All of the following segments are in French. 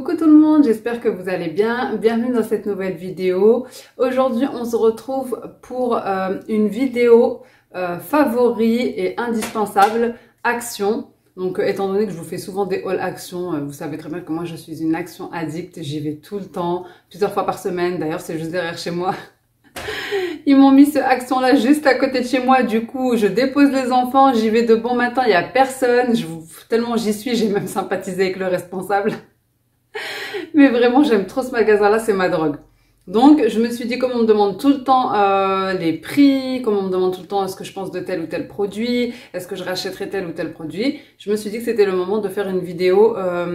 Coucou tout le monde, j'espère que vous allez bien. Bienvenue dans cette nouvelle vidéo. Aujourd'hui, on se retrouve pour une vidéo favori et indispensable action. Donc, étant donné que je vous fais souvent des haul action, vous savez très bien que moi, je suis une action addict. J'y vais tout le temps, plusieurs fois par semaine. D'ailleurs, c'est juste derrière chez moi. Ils m'ont mis ce action-là juste à côté de chez moi. Du coup, je dépose les enfants, j'y vais de bon matin, il n'y a personne. Tellement j'y suis, j'ai même sympathisé avec le responsable. Mais vraiment, j'aime trop ce magasin-là, c'est ma drogue. Donc, je me suis dit, comme on me demande tout le temps les prix, comme on me demande tout le temps est-ce que je pense de tel ou tel produit, est-ce que je rachèterai tel ou tel produit, je me suis dit que c'était le moment de faire une vidéo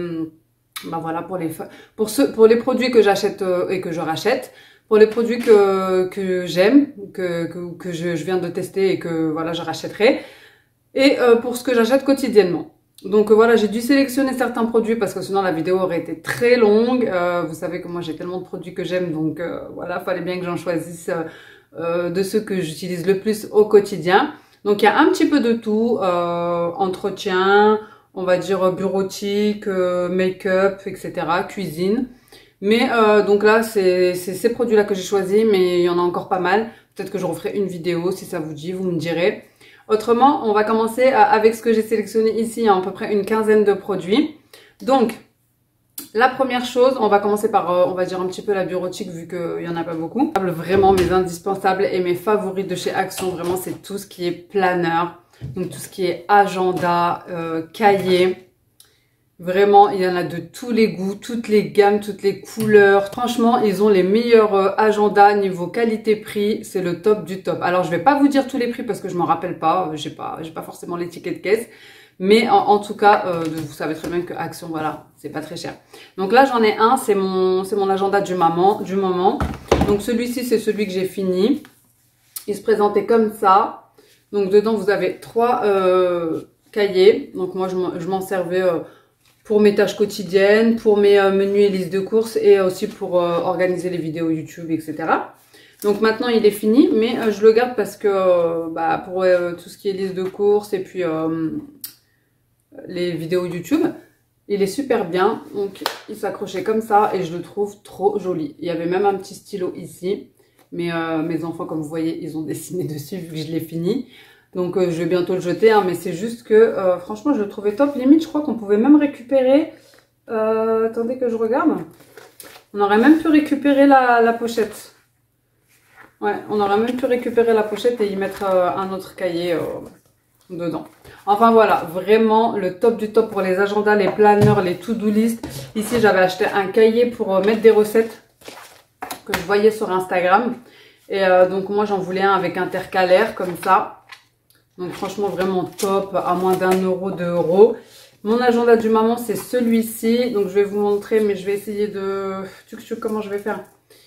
voilà, pour les produits que j'achète et que je rachète. Pour les produits que j'aime, que je viens de tester et que voilà je rachèterai, et pour ce que j'achète quotidiennement. Donc voilà, j'ai dû sélectionner certains produits parce que sinon la vidéo aurait été très longue. Vous savez que moi j'ai tellement de produits que j'aime, donc voilà, fallait bien que j'en choisisse de ceux que j'utilise le plus au quotidien. Donc il y a un petit peu de tout, entretien, on va dire bureautique, make-up, etc., cuisine. Mais donc là, c'est ces produits-là que j'ai choisis, mais il y en a encore pas mal. Peut-être que je referai une vidéo si ça vous dit, vous me direz. Autrement, on va commencer avec ce que j'ai sélectionné ici. Il y a à peu près une quinzaine de produits. Donc, la première chose, on va commencer par, on va dire un petit peu la bureautique vu qu'il n'y en a pas beaucoup. Vraiment mes indispensables et mes favoris de chez Action, vraiment c'est tout ce qui est planeur. Donc tout ce qui est agenda, cahier. Vraiment, il y en a de tous les goûts, toutes les gammes, toutes les couleurs. Franchement, ils ont les meilleurs agendas niveau qualité-prix. C'est le top du top. Alors, je vais pas vous dire tous les prix parce que je m'en rappelle pas. J'ai pas forcément les tickets de caisse. Mais en tout cas, vous savez très bien que Action, voilà, c'est pas très cher. Donc là, j'en ai un. C'est mon agenda du moment. Donc celui-ci, c'est celui que j'ai fini. Il se présentait comme ça. Donc dedans, vous avez 3 cahiers. Donc moi, je m'en servais pour mes tâches quotidiennes, pour mes menus et listes de courses et aussi pour organiser les vidéos YouTube, etc. Donc maintenant il est fini, mais je le garde parce que pour tout ce qui est liste de courses et puis les vidéos YouTube, il est super bien. Donc il s'accrochait comme ça et je le trouve trop joli. Il y avait même un petit stylo ici, mais mes enfants, comme vous voyez, ils ont dessiné dessus vu que je l'ai fini. Donc je vais bientôt le jeter, hein, mais c'est juste que franchement je le trouvais top. Limite je crois qu'on pouvait même récupérer, attendez que je regarde, on aurait même pu récupérer la pochette. Ouais, on aurait même pu récupérer la pochette et y mettre un autre cahier dedans. Enfin voilà, vraiment le top du top pour les agendas, les planeurs, les to-do list. Ici j'avais acheté un cahier pour mettre des recettes que je voyais sur Instagram. Et donc moi j'en voulais un avec intercalaire comme ça. Donc franchement vraiment top, à moins d'1 €, 2 €. Mon agenda du moment c'est celui-ci. Donc je vais vous montrer, mais je vais essayer de... Comment je vais faire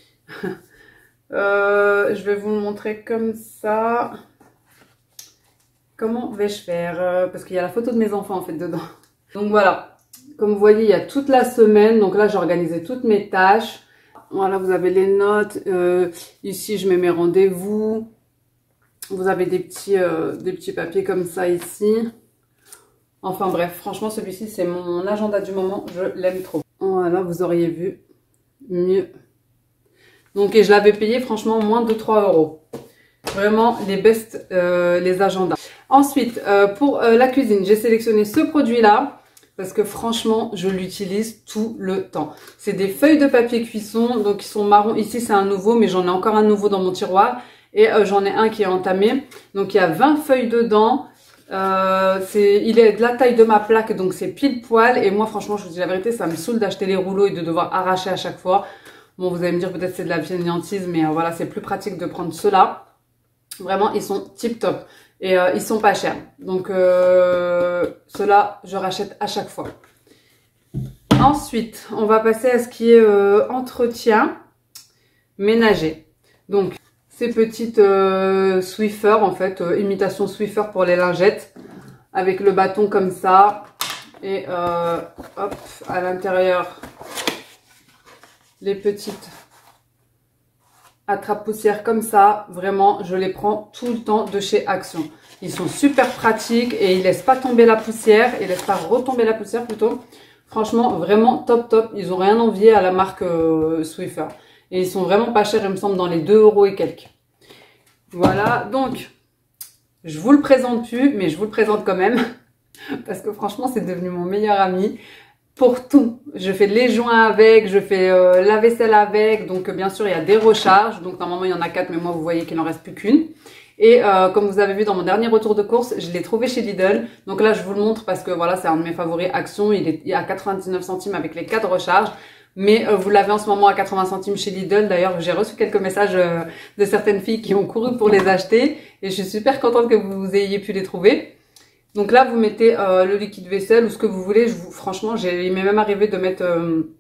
je vais vous le montrer comme ça. Comment vais-je faire parce qu'il y a la photo de mes enfants en fait dedans. Donc voilà, comme vous voyez il y a toute la semaine. Donc là j'ai organisé toutes mes tâches. Voilà, vous avez les notes. Ici je mets mes rendez-vous. Vous avez des petits papiers comme ça ici. Enfin bref, franchement celui-ci c'est mon agenda du moment, je l'aime trop. Voilà, vous auriez vu mieux. Donc et je l'avais payé franchement moins de 3 €. Vraiment les best, les agendas. Ensuite, pour la cuisine, j'ai sélectionné ce produit-là parce que franchement je l'utilise tout le temps. C'est des feuilles de papier cuisson, donc ils sont marrons. Ici c'est un nouveau, mais j'en ai encore un nouveau dans mon tiroir. Et j'en ai un qui est entamé. Donc il y a 20 feuilles dedans. Il est de la taille de ma plaque, donc c'est pile poil. Et moi franchement, je vous dis la vérité, ça me saoule d'acheter les rouleaux et de devoir arracher à chaque fois. Bon, vous allez me dire peut-être c'est de la fainéantise, mais voilà, c'est plus pratique de prendre ceux-là. Vraiment, ils sont tip top. Et ils sont pas chers. Donc ceux-là, je rachète à chaque fois. Ensuite, on va passer à ce qui est entretien ménager. Donc ces petites Swiffer en fait, imitation Swiffer pour les lingettes, avec le bâton comme ça, et hop, à l'intérieur, les petites attrape-poussière comme ça. Vraiment, je les prends tout le temps de chez Action. Ils sont super pratiques et ils laissent pas tomber la poussière, ils laissent pas retomber la poussière plutôt. Franchement, vraiment top top. Ils ont rien envié à la marque Swiffer. Et ils sont vraiment pas chers, il me semble, dans les 2 € et quelques. Voilà, donc, je vous le présente plus, mais je vous le présente quand même. Parce que franchement, c'est devenu mon meilleur ami. Pour tout, je fais les joints avec, je fais la vaisselle avec. Donc, bien sûr, il y a des recharges. Donc, normalement, il y en a 4, mais moi, vous voyez qu'il n'en reste plus qu'une. Et comme vous avez vu dans mon dernier retour de course, je l'ai trouvé chez Lidl. Donc là, je vous le montre parce que voilà, c'est un de mes favoris Action. Il est à 99 centimes avec les 4 recharges. Mais vous l'avez en ce moment à 80 centimes chez Lidl. D'ailleurs, j'ai reçu quelques messages de certaines filles qui ont couru pour les acheter. Et je suis super contente que vous ayez pu les trouver. Donc là, vous mettez le liquide vaisselle ou ce que vous voulez. Franchement, il m'est même arrivé de mettre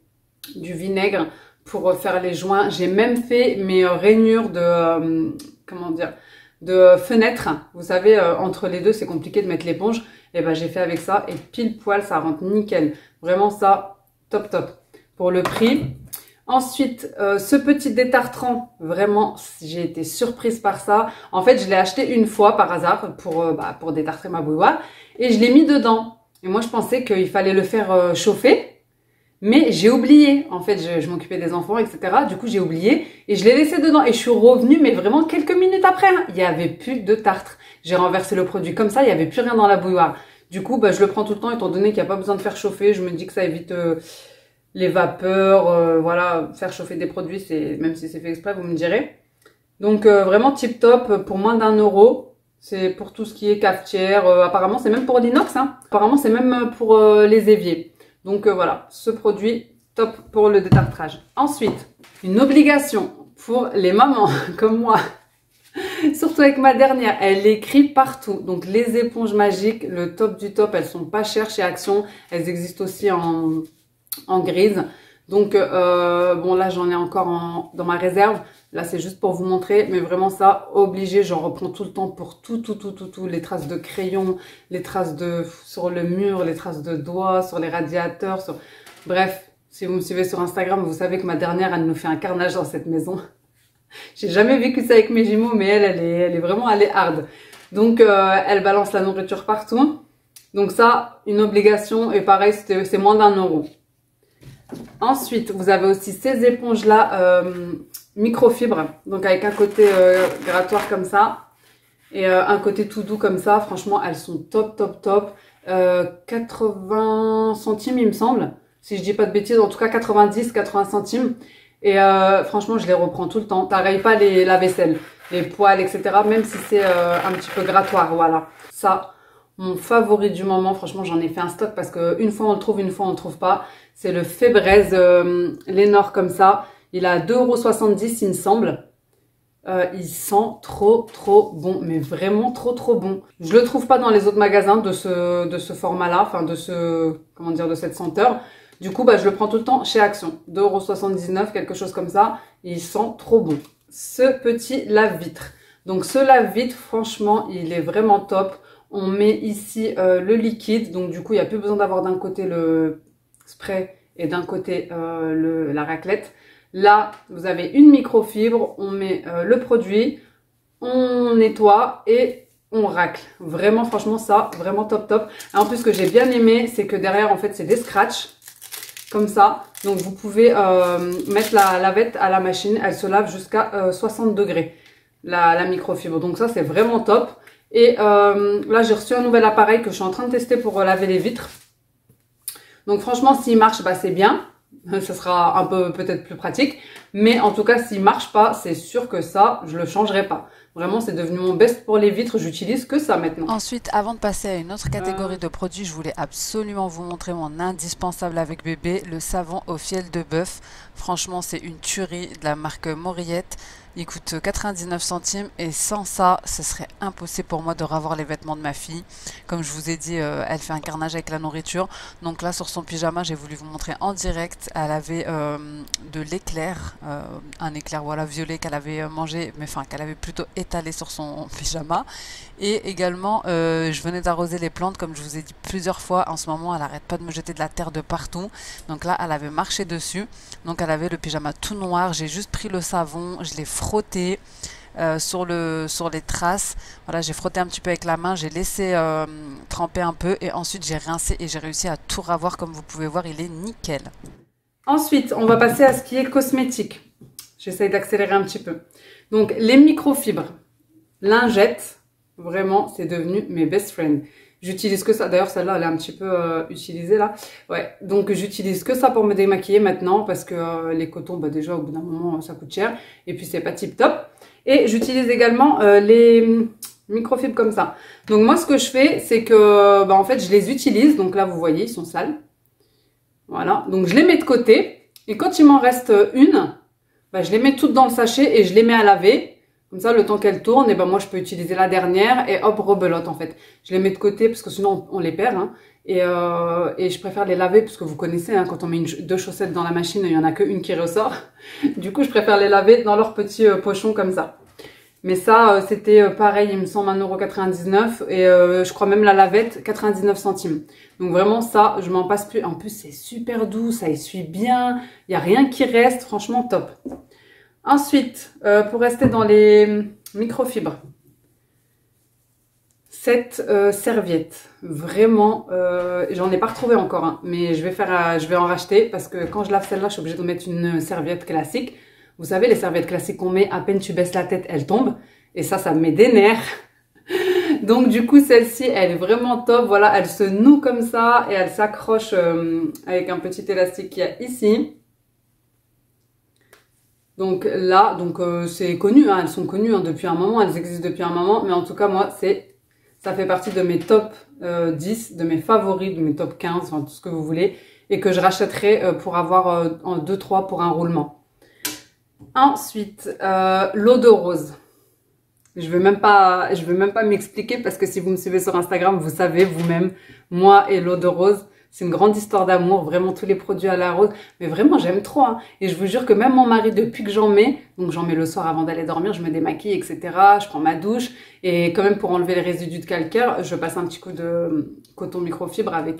du vinaigre pour faire les joints. J'ai même fait mes rainures de... comment dire, de fenêtre. Vous savez, entre les deux, c'est compliqué de mettre l'éponge. Et ben, j'ai fait avec ça et pile poil, ça rentre nickel. Vraiment ça, top top. Pour le prix. Ensuite, ce petit détartrant, vraiment, j'ai été surprise par ça. En fait, je l'ai acheté une fois par hasard pour détartrer ma bouilloire et je l'ai mis dedans. Et moi, je pensais qu'il fallait le faire chauffer. Mais j'ai oublié, en fait, je m'occupais des enfants, etc. Du coup, j'ai oublié et je l'ai laissé dedans. Et je suis revenue, mais vraiment quelques minutes après. Hein. Il n'y avait plus de tartre. J'ai renversé le produit comme ça, il n'y avait plus rien dans la bouilloire. Du coup, je le prends tout le temps, étant donné qu'il n'y a pas besoin de faire chauffer. Je me dis que ça évite les vapeurs, voilà, faire chauffer des produits, même si c'est fait exprès, vous me direz. Donc, vraiment tip top, pour moins d'1 €. C'est pour tout ce qui est cafetière. Apparemment, c'est même pour l'inox. Hein. Apparemment, c'est même pour les éviers. Donc voilà, ce produit, top pour le détartrage. Ensuite, une obligation pour les mamans comme moi, surtout avec ma dernière, elle écrit partout. Donc les éponges magiques, le top du top, elles sont pas chères chez Action. Elles existent aussi en grise. Donc bon là, j'en ai encore dans ma réserve. Là, c'est juste pour vous montrer, mais vraiment ça, obligé, j'en reprends tout le temps pour tout, les traces de crayon, les traces sur le mur, les traces de doigts, sur les radiateurs, bref, si vous me suivez sur Instagram, vous savez que ma dernière, elle nous fait un carnage dans cette maison. J'ai jamais vécu ça avec mes jumeaux, mais elle est vraiment, elle est hard. Donc, elle balance la nourriture partout. Donc ça, une obligation, et pareil, c'est moins d'1 €. Ensuite, vous avez aussi ces éponges-là, microfibre, donc avec un côté grattoir comme ça et un côté tout doux comme ça. Franchement, elles sont top top top. 80 centimes il me semble, si je dis pas de bêtises, en tout cas 80 centimes. Et franchement, je les reprends tout le temps. Pareil, pas la vaisselle, les poêles, etc. Même si c'est un petit peu grattoir, voilà. Ça, mon favori du moment, franchement, j'en ai fait un stock parce que une fois on le trouve, une fois on le trouve pas. C'est le Febreze Lénore comme ça. Il a 2,70 € il me semble. Il sent trop bon, mais vraiment trop bon. Je le trouve pas dans les autres magasins de ce format-là, enfin de cette senteur. Du coup, je le prends tout le temps chez Action. 2,79 €, quelque chose comme ça. Et il sent trop bon. Ce petit lave-vitre. Donc ce lave-vitre, franchement, il est vraiment top. On met ici le liquide. Donc du coup, il n'y a plus besoin d'avoir d'un côté le spray et d'un côté la raclette. Là, vous avez une microfibre, on met le produit, on nettoie et on racle. Vraiment, franchement, ça, vraiment top top. Et en plus, ce que j'ai bien aimé, c'est que derrière, en fait, c'est des scratchs, comme ça. Donc, vous pouvez mettre la lavette à la machine, elle se lave jusqu'à 60 degrés, la microfibre. Donc ça, c'est vraiment top. Et là, j'ai reçu un nouvel appareil que je suis en train de tester pour laver les vitres. Donc franchement, s'il marche, c'est bien. Ça sera un peu peut-être plus pratique. Mais en tout cas, s'il marche pas, c'est sûr que ça, je le changerai pas. Vraiment, c'est devenu mon best pour les vitres. J'utilise que ça maintenant. Ensuite, avant de passer à une autre catégorie de produits, je voulais absolument vous montrer mon indispensable avec bébé, le savon au fiel de bœuf. Franchement, c'est une tuerie de la marque Morillette. Il coûte 99 centimes et sans ça, ce serait impossible pour moi de ravoir les vêtements de ma fille. Comme je vous ai dit, elle fait un carnage avec la nourriture. Donc là, sur son pyjama, j'ai voulu vous montrer en direct. Elle avait de l'éclair, un éclair voilà violet qu'elle avait mangé, mais enfin qu'elle avait plutôt étalé sur son pyjama. Et également, je venais d'arroser les plantes, comme je vous ai dit plusieurs fois. En ce moment, elle n'arrête pas de me jeter de la terre de partout. Donc là, elle avait marché dessus. Donc elle avait le pyjama tout noir. J'ai juste pris le savon, je l'ai frotté. sur les traces. Voilà, j'ai frotté un petit peu avec la main, j'ai laissé tremper un peu et ensuite j'ai rincé et j'ai réussi à tout ravoir. Comme vous pouvez voir, il est nickel. Ensuite, on va passer à ce qui est cosmétique. J'essaye d'accélérer un petit peu. Donc, les microfibres, lingettes, vraiment, c'est devenu mes best friends. J'utilise que ça. D'ailleurs, celle-là, elle est un petit peu utilisée là. Ouais, donc j'utilise que ça pour me démaquiller maintenant parce que les cotons, bah, déjà, au bout d'un moment, ça coûte cher. Et puis, c'est pas tip top. Et j'utilise également les microfibres comme ça. Donc, moi, ce que je fais, c'est que, bah, en fait, je les utilise. Donc là, vous voyez, ils sont sales. Voilà. Donc, je les mets de côté. Et quand il m'en reste une, bah, je les mets toutes dans le sachet et je les mets à laver. Comme ça, le temps qu'elles tournent, et ben moi, je peux utiliser la dernière et hop, rebelote en fait. Je les mets de côté parce que sinon, on les perd. Hein. Et je préfère les laver parce que vous connaissez, hein, quand on met deux chaussettes dans la machine, il n'y en a qu'une qui ressort. Du coup, je préfère les laver dans leur petit pochon comme ça. Mais ça, c'était pareil, il me semble 1,99 € et je crois même la lavette, 99 centimes. Donc vraiment ça, je m'en passe plus. En plus, c'est super doux, ça essuie bien, il n'y a rien qui reste, franchement top. Ensuite, pour rester dans les microfibres, cette serviette, vraiment, j'en ai pas retrouvé encore, hein, mais je vais en racheter parce que quand je lave celle-là, je suis obligée de mettre une serviette classique. Vous savez, les serviettes classiques qu'on met, à peine tu baisses la tête, elles tombent. Et ça me met des nerfs. Donc du coup, celle-ci, elle est vraiment top. Voilà, elle se noue comme ça et elle s'accroche avec un petit élastique qu'il y a ici. Donc là, c'est connu, hein, elles sont connues hein, depuis un moment, elles existent depuis un moment. Mais en tout cas, moi, ça fait partie de mes top 10, de mes favoris, de mes top 15, enfin tout ce que vous voulez. Et que je rachèterai pour avoir en 2-3 pour un roulement. Ensuite, l'eau de rose. Je veux même pas m'expliquer parce que si vous me suivez sur Instagram, vous savez vous-même, moi et l'eau de rose, c'est une grande histoire d'amour, vraiment tous les produits à la rose. Mais vraiment, j'aime trop. Hein. Et je vous jure que même mon mari, depuis que j'en mets, donc j'en mets le soir avant d'aller dormir, je me démaquille, etc. Je prends ma douche et quand même pour enlever les résidus de calcaire, je passe un petit coup de coton microfibre avec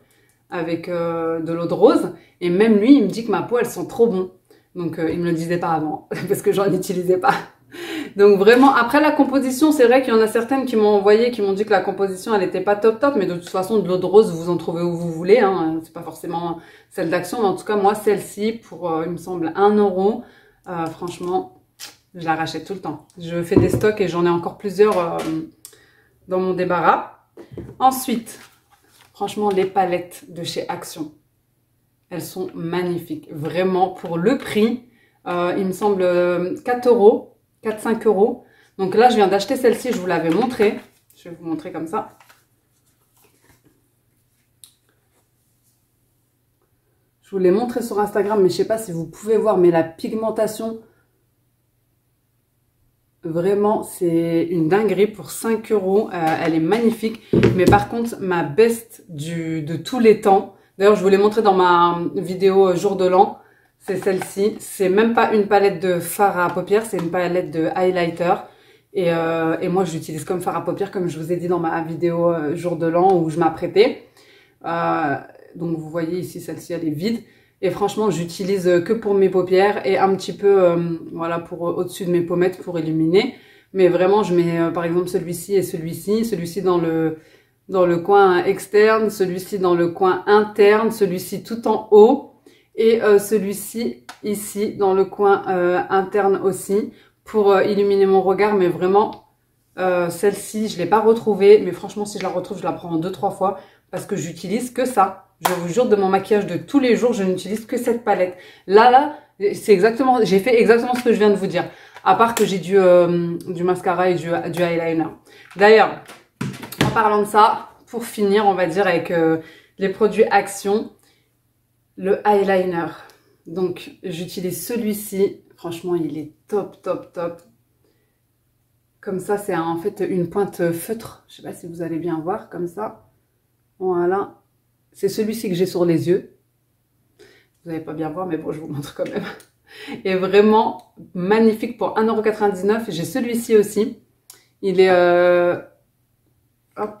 de l'eau de rose. Et même lui, il me dit que ma peau, elles sont trop bonnes. Donc, il me le disait pas avant, parce que j'en utilisais pas. Donc, vraiment, après la composition, c'est vrai qu'il y en a certaines qui m'ont envoyé, qui m'ont dit que la composition, elle était pas top top, mais de toute façon, de l'eau de rose, vous en trouvez où vous voulez, hein. C'est pas forcément celle d'Action, mais en tout cas, moi, celle-ci, pour, il me semble, 1 €, franchement, je la rachète tout le temps. Je fais des stocks et j'en ai encore plusieurs dans mon débarras. Ensuite, franchement, les palettes de chez Action. Elles sont magnifiques. Vraiment, pour le prix, il me semble 4 €, 4-5 €. Donc là, je viens d'acheter celle-ci, je vous l'avais montré. Je vais vous montrer comme ça. Je vous l'ai montré sur Instagram, mais je ne sais pas si vous pouvez voir, mais la pigmentation, vraiment, c'est une dinguerie pour 5 €. Elle est magnifique. Mais par contre, ma best de tous les temps, d'ailleurs, je vous l'ai montré dans ma vidéo jour de l'an. C'est celle-ci. C'est même pas une palette de fard à paupières, c'est une palette de highlighter. Et moi, je l'utilise comme fard à paupières, comme je vous ai dit dans ma vidéo jour de l'an où je m'apprêtais. Donc, vous voyez ici, celle-ci, elle est vide. Et franchement, j'utilise que pour mes paupières et un petit peu, voilà, pour au-dessus de mes pommettes pour illuminer. Mais vraiment, je mets par exemple celui-ci et celui-ci. Celui-ci dans le coin externe, celui-ci dans le coin interne, celui-ci tout en haut. Et celui-ci ici dans le coin interne aussi pour illuminer mon regard. Mais vraiment, celle-ci, je l'ai pas retrouvée. Mais franchement, si je la retrouve, je la prends en 2-3 fois parce que j'utilise que ça. Je vous jure, de mon maquillage de tous les jours, je n'utilise que cette palette. Là, c'est exactement, j'ai fait exactement ce que je viens de vous dire. À part que j'ai du mascara et du eyeliner. D'ailleurs, en parlant de ça, pour finir, on va dire avec les produits Action, le eyeliner. Donc, j'utilise celui-ci. Franchement, il est top, top, top. Comme ça, c'est en fait une pointe feutre. Je ne sais pas si vous allez bien voir, comme ça. Voilà. C'est celui-ci que j'ai sur les yeux. Vous n'allez pas bien voir, mais bon, je vous montre quand même. Et vraiment magnifique pour 1,99 €. J'ai celui-ci aussi. Il est hop,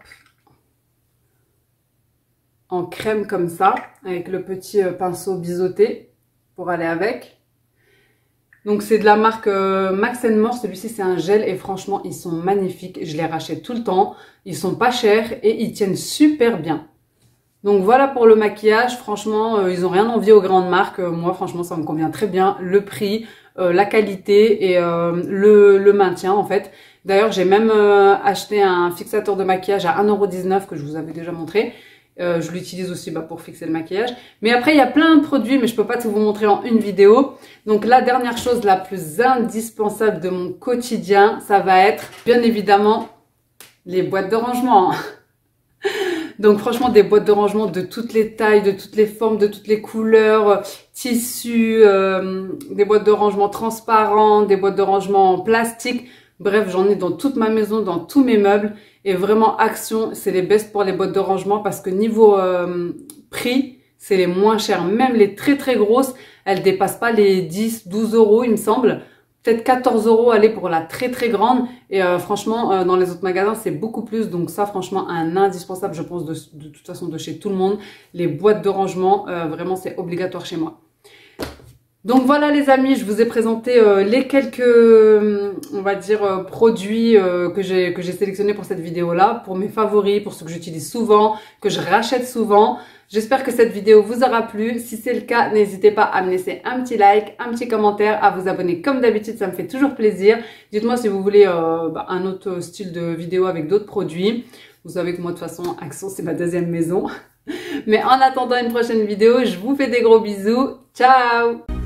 en crème comme ça, avec le petit pinceau biseauté pour aller avec. Donc c'est de la marque Max More, celui-ci c'est un gel et franchement ils sont magnifiques, je les rachète tout le temps, ils sont pas chers et ils tiennent super bien. Donc voilà pour le maquillage, franchement ils ont rien envie aux grandes marques, moi franchement ça me convient très bien, le prix, la qualité et le maintien en fait. D'ailleurs j'ai même acheté un fixateur de maquillage à 1,19 € que je vous avais déjà montré. Je l'utilise aussi pour fixer le maquillage. Mais après, il y a plein de produits, mais je peux pas tout vous montrer en une vidéo. Donc la dernière chose la plus indispensable de mon quotidien, ça va être bien évidemment les boîtes de rangement. Donc franchement, des boîtes de rangement de toutes les tailles, de toutes les formes, de toutes les couleurs, tissus, des boîtes de rangement transparentes, des boîtes de rangement en plastique. Bref, j'en ai dans toute ma maison, dans tous mes meubles. Et vraiment, Action, c'est les best pour les boîtes de rangement parce que niveau prix, c'est les moins chers. Même les très très grosses, elles dépassent pas les 10, 12 € il me semble. Peut-être 14 € aller pour la très très grande. Et franchement, dans les autres magasins, c'est beaucoup plus. Donc ça, franchement, un indispensable, je pense, de toute façon, de chez tout le monde. Les boîtes de rangement, vraiment, c'est obligatoire chez moi. Donc voilà les amis, je vous ai présenté les quelques, on va dire, produits que j'ai sélectionnés pour cette vidéo-là, pour mes favoris, pour ceux que j'utilise souvent, que je rachète souvent. J'espère que cette vidéo vous aura plu. Si c'est le cas, n'hésitez pas à me laisser un petit like, un petit commentaire, à vous abonner comme d'habitude, ça me fait toujours plaisir. Dites-moi si vous voulez un autre style de vidéo avec d'autres produits. Vous savez que moi de toute façon, Action c'est ma deuxième maison. Mais en attendant une prochaine vidéo, je vous fais des gros bisous. Ciao!